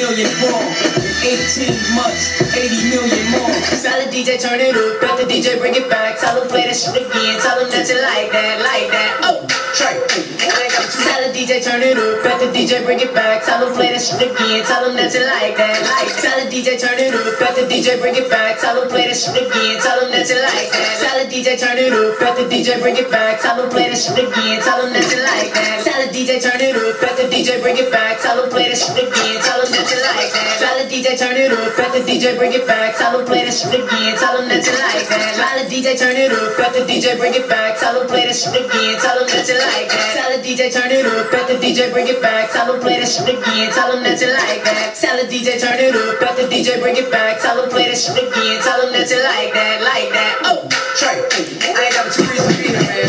million wrong. 18 months, 80 million more. Tell the DJ turn it up, bet the DJ bring it back. Tell him play that shit again, tell him that you like that, like that. Oh, Trey, tell the DJ turn it up, bet the DJ bring it back. Tell him play that shit again, tell him that you like that, like that. Tell the DJ turn it up, bet the DJ bring it back. Tell him play that shit again, tell him that you like that. Tell the DJ turn it up, bet the DJ bring it back. Tell him play that shit again, tell him that you like that. Tell the DJ turn it up, bet the DJ bring it back. Tell him play that shit again, tell him that you like that. Tell the DJ turn it up, bet the DJ bring it back. Tell him play that shit again, tell him that you like that. Tell the DJ turn it up, bet the DJ bring it back. Tell him play that shit again, tell him that you like that. Tell the DJ turn it up, bet the DJ bring it back. Tell him play that shit again, tell him that you like that. Tell the DJ turn it up, bet the DJ bring it back. Tell him play that shit again, tell him that you like that, like that. Oh, Trey, I ain't got 2 reasons to be here, man.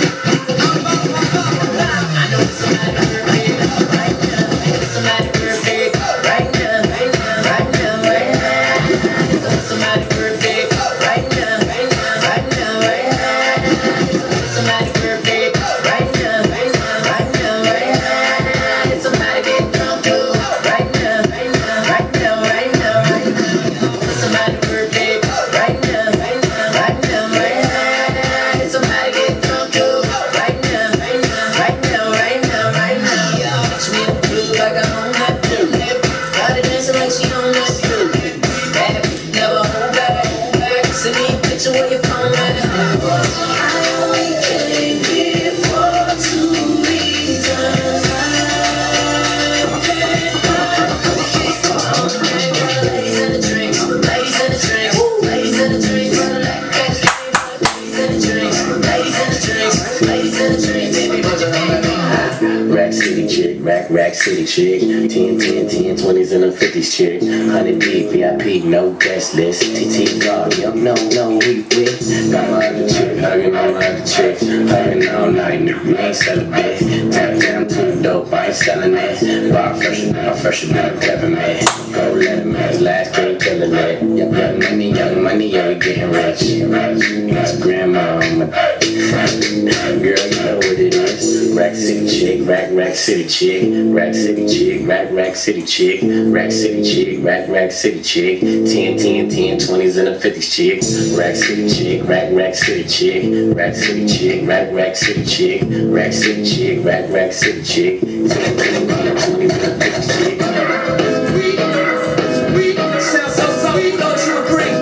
I know it's somebody perfect right now. It's somebody perfect right now, right now, right now, right now. It's somebody perfect right now, right now, right now, right now. It's somebody perfect right now, right now, right now, right now. It's somebody getting drunk too right now, right now, right now, right now, right now. It's somebody perfect right now, right now, right now, right now. It's somebody getting drunk too right now, right now, right now, right now, right now. Catch me in the blue like I'm on that blue. Got it dancing like she on that blue. Never hold back, hold back. Send me a picture where your phone at. I only came here for 2 reasons. Ladies and the drinks, ladies and the drinks, ladies and the drinks, ladies and the drinks, ladies and the drinks, ladies and the drinks, baby. Rack City chick, rack city chick. 10, 10, 10, 20s and the 50s chick. 100 deep, VIP, no guest list. TT God, you don't know who you with. Got my other chick, hugging on my other chicks. Hugging all night, we ain't selling it. Tap down to the dope, I ain't selling it. Bar fresher than peppermint. Go let him have his last can't kill it lit. Young money, yeah, we getting rich. It's grandma, girl, you know what it is. Rack City chick, rack city chick, rack city chick, rack city chick, rack city chick, rack city chick, 10, 10, 10, 20s and the 50s chick, rack city chick, rack city chick, rack city chick, rack city chick, rack city chick, rack city chick, 10, 10, 10, 20s and the 50s chick. Sounds so soft, don't you agree?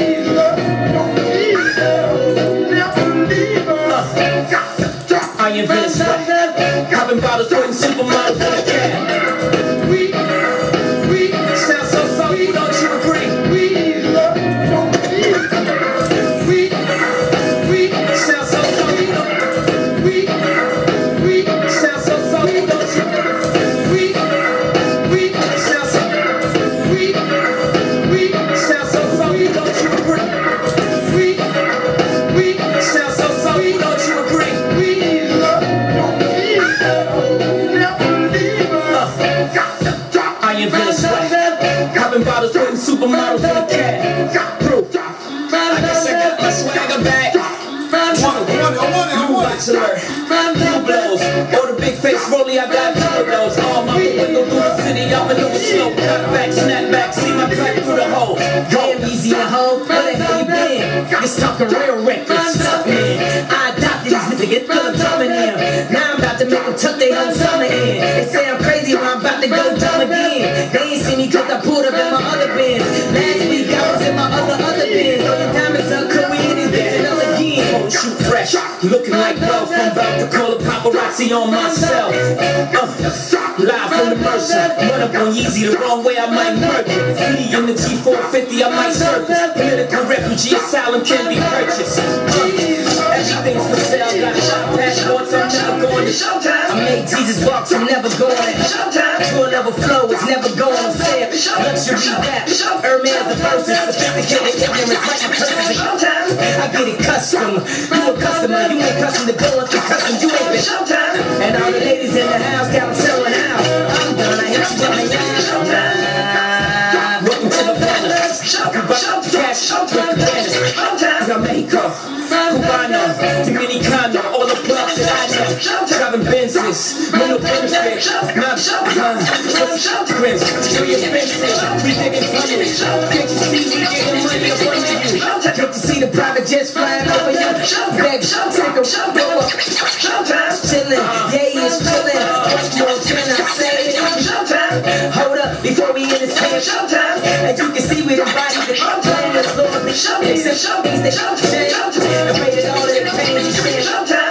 I invented sweat, popping bottles, putting supermodels in the cab. We sound so soft, don't you agree? We sound so soft, we sound so soft, don't you? We sound so, we sound so soft, don't you agree? We sound so soft, don't you agree? I invented sweat, popping bottles, putting supermodels in the cab. Proof. I guess I got my swagger back. I want it. Blue blows, or the big face rollie, I got two of those. All my window through the city, I'm maneuver slow. Cut back, snap back, see my track through the hole. Damn easy to hold, where the hell you been? Just talking real reckless stuff, man. I adopted these niggas, get through dumb in here. Now I'm about to make them tuck their whole summer in. They say I'm crazy, but I'm about to go dumb again. They ain't see me cause I pulled up in my other bins. Last week I was in my other bins. All the diamonds up, could we hit this bitch another again? Phone shoot fresh, looking like wealth. I'm about to call a paparazzi on myself. Live from the Mercer, run up on Yeezy the wrong way, I might murder. Flee in the G450, I might surface. Political refugee asylum can be purchased. Everything's for sale, got shop passports, I'm never going to Showtime. I made Jesus box, I'm never going Showtime. Tour level flow, it's never going on sale. Luxury rap, Hermes the verses, sophisticated ignorance like a person. Showtime. I get it custom, you a customer, you ain't custom to go up to custom, you ain't been Showtime. And all the ladies in the house got them selling out. I'm done, I hit you down the line. Welcome to the Havana, cash, Jamaica, Cubano, Dominicano, all the plugs that I know. driving Benzes, no benefit, not grins, through your fences, we digging tunnels, can't you see we getting money up under you, can't you see the private jets flying over you, beg, take a blow up, chillin', yeah, it's chillin', what more can I say, hold up, before we in this game, and you can see we the bodies that playing this Lord, except things that change, and rated all of the pain,